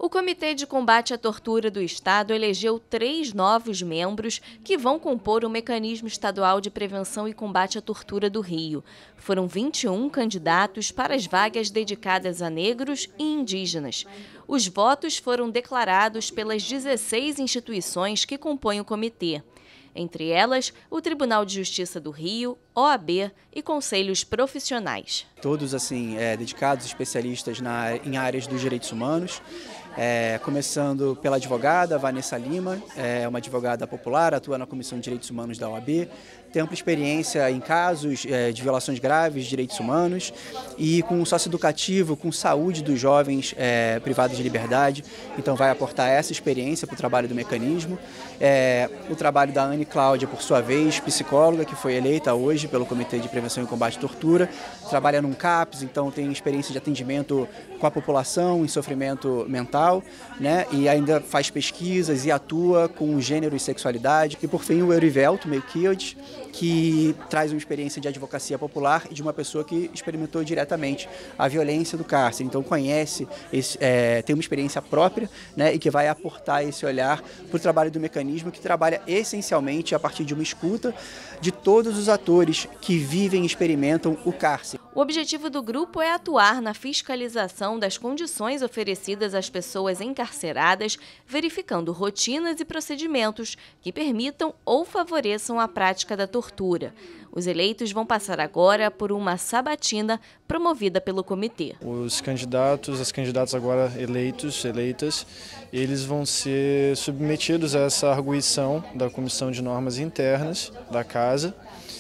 O Comitê de Combate à Tortura do Estado elegeu 3 novos membros que vão compor o Mecanismo Estadual de Prevenção e Combate à Tortura do Rio. Foram 21 candidatos para as vagas dedicadas a negros e indígenas. Os votos foram declarados pelas 16 instituições que compõem o comitê. Entre elas, o Tribunal de Justiça do Rio, OAB e conselhos profissionais. Todos dedicados, especialistas em áreas dos direitos humanos, começando pela advogada Vanessa Lima, uma advogada popular, atua na Comissão de Direitos Humanos da OAB, tem ampla experiência em casos de violações graves de direitos humanos e com socioeducativo, com saúde dos jovens privados de liberdade, então vai aportar essa experiência para o trabalho do mecanismo. O trabalho da Anne Cláudia, por sua vez, psicóloga, que foi eleita hoje pelo Comitê de Prevenção e Combate à Tortura, trabalha num CAPS, então tem experiência de atendimento com a população em sofrimento mental, né? E ainda faz pesquisas e atua com gênero e sexualidade. E por fim o Eurivelto Melquiades, que traz uma experiência de advocacia popular e de uma pessoa que experimentou diretamente a violência do cárcere, então conhece, tem uma experiência própria, né? E que vai aportar esse olhar para o trabalho do mecanismo, que trabalha essencialmente a partir de uma escuta de todos os atores que vivem e experimentam o cárcere. O objetivo do grupo é atuar na fiscalização das condições oferecidas às pessoas encarceradas, verificando rotinas e procedimentos que permitam ou favoreçam a prática da tortura. Os eleitos vão passar agora por uma sabatina promovida pelo comitê. Os candidatos, as candidatas agora eleitas, eles vão ser submetidos a essa arguição da Comissão de Normas Internas da Casa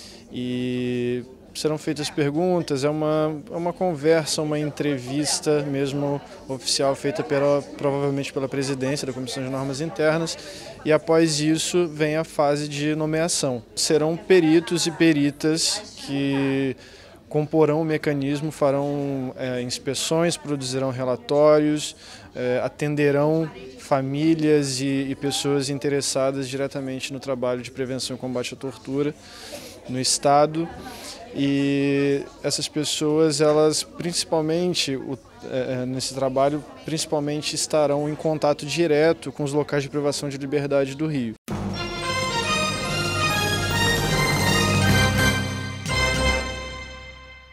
e serão feitas perguntas, é uma conversa, uma entrevista mesmo oficial feita provavelmente pela presidência da Comissão de Normas Internas, e após isso vem a fase de nomeação. Serão peritos e peritas que comporão o mecanismo, farão inspeções, produzirão relatórios, atenderão famílias e pessoas interessadas diretamente no trabalho de prevenção e combate à tortura no Estado. E essas pessoas, elas principalmente, nesse trabalho, principalmente estarão em contato direto com os locais de privação de liberdade do Rio.